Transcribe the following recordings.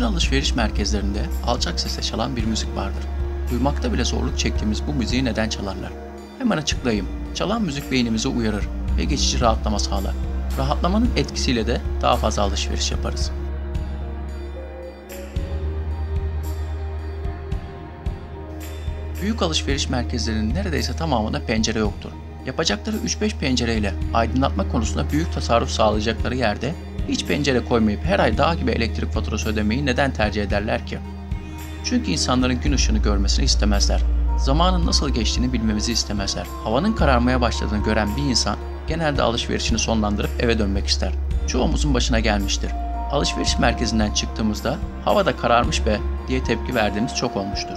Bütün alışveriş merkezlerinde alçak sesle çalan bir müzik vardır. Duymakta bile zorluk çektiğimiz bu müziği neden çalarlar? Hemen açıklayayım. Çalan müzik beynimizi uyarır ve geçici rahatlama sağlar. Rahatlamanın etkisiyle de daha fazla alışveriş yaparız. Büyük alışveriş merkezlerinin neredeyse tamamında pencere yoktur. Yapacakları 3-5 pencereyle aydınlatma konusunda büyük tasarruf sağlayacakları yerde hiç pencere koymayıp her ay dağ gibi elektrik faturası ödemeyi neden tercih ederler ki? Çünkü insanların gün ışığını görmesini istemezler. Zamanın nasıl geçtiğini bilmemizi istemezler. Havanın kararmaya başladığını gören bir insan genelde alışverişini sonlandırıp eve dönmek ister. Çoğumuzun başına gelmiştir. Alışveriş merkezinden çıktığımızda havada kararmış be diye tepki verdiğimiz çok olmuştur.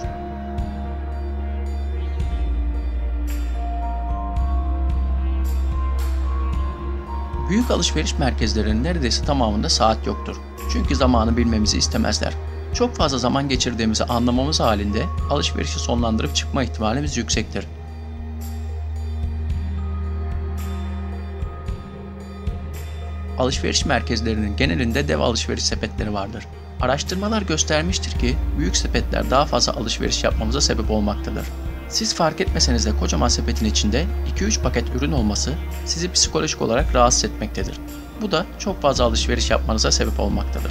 Büyük alışveriş merkezlerinin neredeyse tamamında saat yoktur. Çünkü zamanı bilmemizi istemezler. Çok fazla zaman geçirdiğimizi anlamamız halinde alışverişi sonlandırıp çıkma ihtimalimiz yüksektir. Alışveriş merkezlerinin genelinde dev alışveriş sepetleri vardır. Araştırmalar göstermiştir ki büyük sepetler daha fazla alışveriş yapmamıza sebep olmaktadır. Siz fark etmeseniz de kocaman sepetin içinde 2-3 paket ürün olması sizi psikolojik olarak rahatsız etmektedir. Bu da çok fazla alışveriş yapmanıza sebep olmaktadır.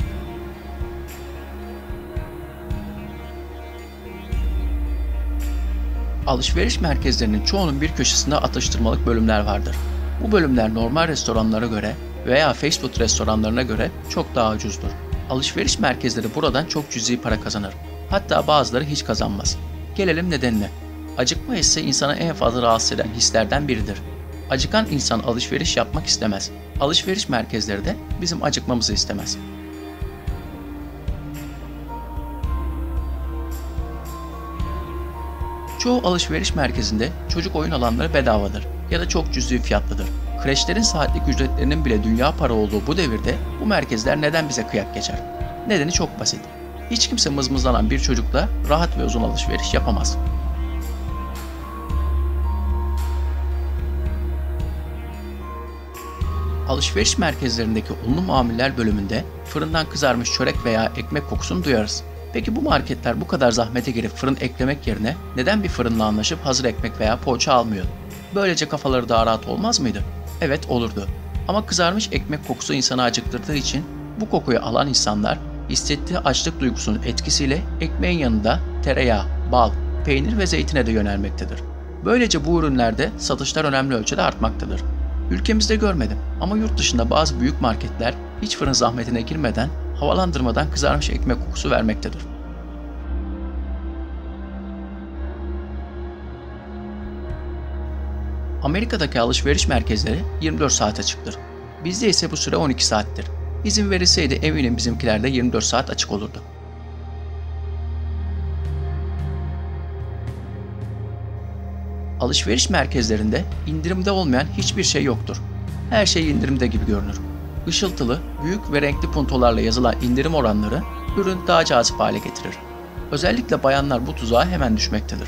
Alışveriş merkezlerinin çoğunun bir köşesinde atıştırmalık bölümler vardır. Bu bölümler normal restoranlara göre veya fast food restoranlarına göre çok daha ucuzdur. Alışveriş merkezleri buradan çok cüzi para kazanır. Hatta bazıları hiç kazanmaz. Gelelim nedenine. Acıkma hissi insanı en fazla rahatsız eden hislerden biridir. Acıkan insan alışveriş yapmak istemez. Alışveriş merkezleri de bizim acıkmamızı istemez. Çoğu alışveriş merkezinde çocuk oyun alanları bedavadır ya da çok cüzi fiyatlıdır. Kreşlerin saatlik ücretlerinin bile dünya para olduğu bu devirde bu merkezler neden bize kıyak geçer? Nedeni çok basit. Hiç kimse mızmızlanan bir çocukla rahat ve uzun alışveriş yapamaz. Alışveriş merkezlerindeki unlu mamuller bölümünde fırından kızarmış çörek veya ekmek kokusunu duyarız. Peki bu marketler bu kadar zahmete girip fırın eklemek yerine neden bir fırınla anlaşıp hazır ekmek veya poğaça almıyor? Böylece kafaları daha rahat olmaz mıydı? Evet, olurdu. Ama kızarmış ekmek kokusu insanı acıktırdığı için bu kokuyu alan insanlar hissettiği açlık duygusunun etkisiyle ekmeğin yanında tereyağı, bal, peynir ve zeytine de yönelmektedir. Böylece bu ürünlerde satışlar önemli ölçüde artmaktadır. Ülkemizde görmedim ama yurt dışında bazı büyük marketler hiç fırın zahmetine girmeden havalandırmadan kızarmış ekmek kokusu vermektedir. Amerika'daki alışveriş merkezleri 24 saat açıktır. Bizde ise bu süre 12 saattir. İzin verilseydi eminim bizimkilerde 24 saat açık olurdu. Alışveriş merkezlerinde indirimde olmayan hiçbir şey yoktur. Her şey indirimde gibi görünür. Işıltılı, büyük ve renkli puntolarla yazılan indirim oranları ürün daha cazip hale getirir. Özellikle bayanlar bu tuzağa hemen düşmektedir.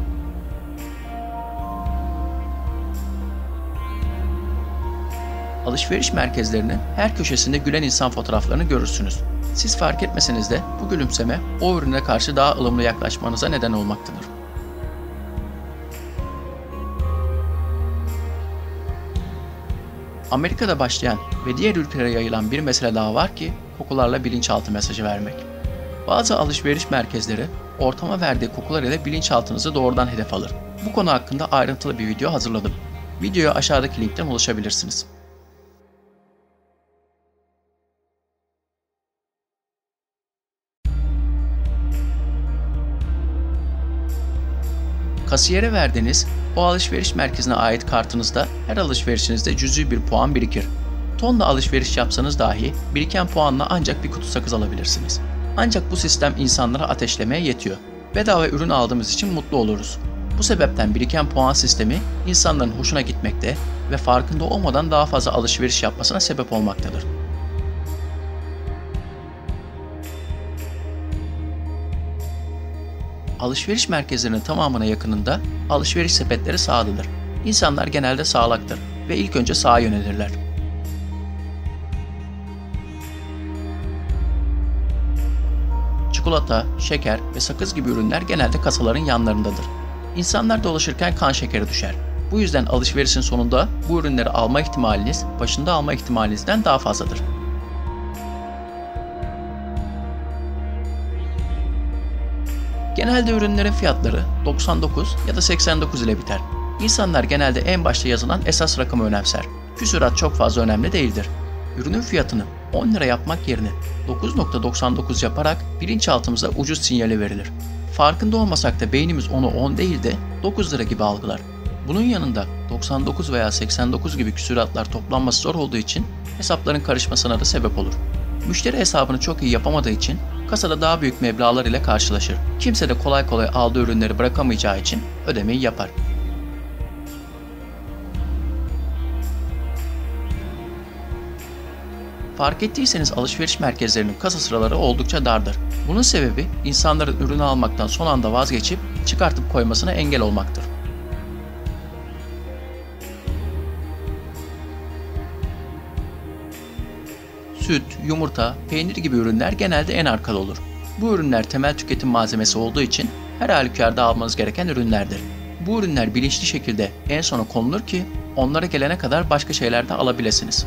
Alışveriş merkezlerinin her köşesinde gülen insan fotoğraflarını görürsünüz. Siz fark etmeseniz de bu gülümseme o ürüne karşı daha ılımlı yaklaşmanıza neden olmaktadır. Amerika'da başlayan ve diğer ülkelere yayılan bir mesele daha var ki kokularla bilinçaltı mesajı vermek. Bazı alışveriş merkezleri ortama verdiği kokular ile bilinçaltınızı doğrudan hedef alır. Bu konu hakkında ayrıntılı bir video hazırladım. Videoya aşağıdaki linkten ulaşabilirsiniz. Kasiyere verdiğiniz o alışveriş merkezine ait kartınızda her alışverişinizde cüzi bir puan birikir. Tonla alışveriş yapsanız dahi biriken puanla ancak bir kutu sakız alabilirsiniz. Ancak bu sistem insanları ateşlemeye yetiyor. Bedava ürün aldığımız için mutlu oluruz. Bu sebepten biriken puan sistemi insanların hoşuna gitmekte ve farkında olmadan daha fazla alışveriş yapmasına sebep olmaktadır. Alışveriş merkezlerinin tamamına yakınında alışveriş sepetleri sağlıdır. İnsanlar genelde sağlaktır ve ilk önce sağa yönelirler. Çikolata, şeker ve sakız gibi ürünler genelde kasaların yanlarındadır. İnsanlar dolaşırken kan şekeri düşer. Bu yüzden alışverişin sonunda bu ürünleri alma ihtimaliniz, başında alma ihtimalinizden daha fazladır. Genelde ürünlerin fiyatları 99 ya da 89 ile biter. İnsanlar genelde en başta yazılan esas rakamı önemser. Küsurat çok fazla önemli değildir. Ürünün fiyatını 10 lira yapmak yerine 9.99 yaparak bilinçaltımıza ucuz sinyali verilir. Farkında olmasak da beynimiz onu 10 değil de 9 lira gibi algılar. Bunun yanında 99 veya 89 gibi küsuratlar toplanması zor olduğu için hesapların karışmasına da sebep olur. Müşteri hesabını çok iyi yapamadığı için kasada daha büyük meblağlar ile karşılaşır. Kimse de kolay kolay aldığı ürünleri bırakamayacağı için ödemeyi yapar. Fark ettiyseniz alışveriş merkezlerinin kasa sıraları oldukça dardır. Bunun sebebi insanların ürünü almaktan son anda vazgeçip çıkartıp koymasına engel olmaktır. Süt, yumurta, peynir gibi ürünler genelde en arkada olur. Bu ürünler temel tüketim malzemesi olduğu için her halükarda almanız gereken ürünlerdir. Bu ürünler bilinçli şekilde en sona konulur ki onlara gelene kadar başka şeyler de alabilirsiniz.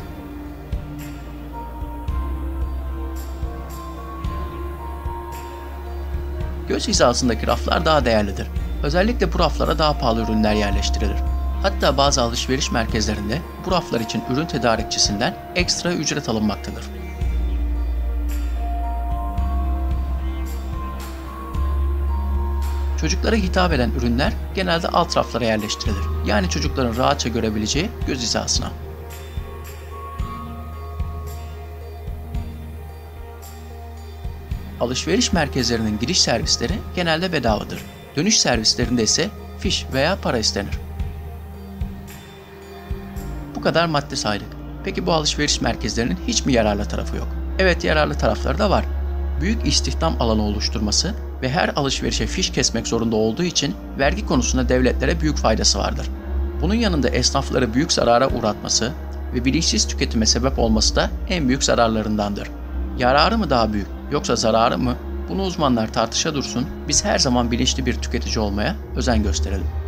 Göz hizasındaki raflar daha değerlidir. Özellikle bu raflara daha pahalı ürünler yerleştirilir. Hatta bazı alışveriş merkezlerinde bu raflar için ürün tedarikçisinden ekstra ücret alınmaktadır. Çocuklara hitap eden ürünler genelde alt raflara yerleştirilir. Yani çocukların rahatça görebileceği göz hizasına. Alışveriş merkezlerinin giriş servisleri genelde bedavadır. Dönüş servislerinde ise fiş veya para istenir. Bu kadar madde saydık. Peki bu alışveriş merkezlerinin hiç mi yararlı tarafı yok? Evet, yararlı tarafları da var. Büyük istihdam alanı oluşturması ve her alışverişe fiş kesmek zorunda olduğu için vergi konusunda devletlere büyük faydası vardır. Bunun yanında esnafları büyük zarara uğratması ve bilinçsiz tüketime sebep olması da en büyük zararlarındandır. Yararı mı daha büyük yoksa zararı mı? Bunu uzmanlar tartışa dursun, biz her zaman bilinçli bir tüketici olmaya özen gösterelim.